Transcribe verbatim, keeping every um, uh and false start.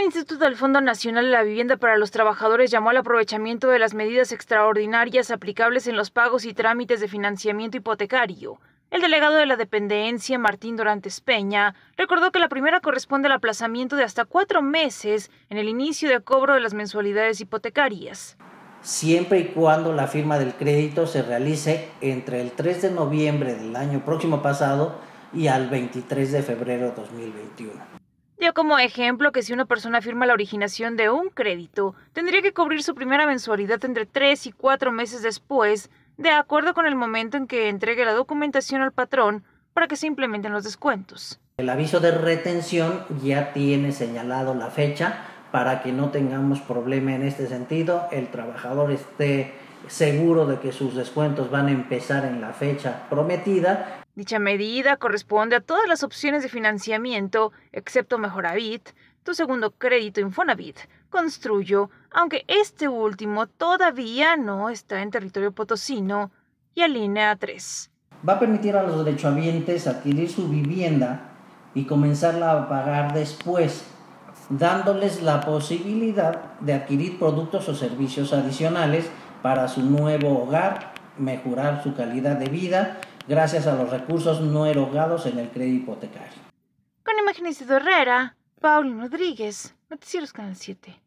Instituto del Fondo Nacional de la Vivienda para los Trabajadores llamó al aprovechamiento de las medidas extraordinarias aplicables en los pagos y trámites de financiamiento hipotecario. El delegado de la dependencia, Martín Dorantes Peña, recordó que la primera corresponde al aplazamiento de hasta cuatro meses en el inicio de cobro de las mensualidades hipotecarias. Siempre y cuando la firma del crédito se realice entre el tres de noviembre del año próximo pasado y al veintitrés de febrero de dos mil veintiuno. Dio como ejemplo que si una persona firma la originación de un crédito, tendría que cubrir su primera mensualidad entre tres y cuatro meses después, de acuerdo con el momento en que entregue la documentación al patrón para que se implementen los descuentos. El aviso de retención ya tiene señalado la fecha para que no tengamos problema en este sentido, el trabajador esté seguro de que sus descuentos van a empezar en la fecha prometida. Dicha medida corresponde a todas las opciones de financiamiento, excepto Mejoravit, Tu Segundo Crédito Infonavit, Construyo, aunque este último todavía no está en territorio potosino, y Alinea tres. Va a permitir a los derechohabientes adquirir su vivienda y comenzarla a pagar después, dándoles la posibilidad de adquirir productos o servicios adicionales para su nuevo hogar, mejorar su calidad de vida gracias a los recursos no erogados en el crédito hipotecario. Con imágenes de Herrera, Paulino Rodríguez, Noticieros Canal siete.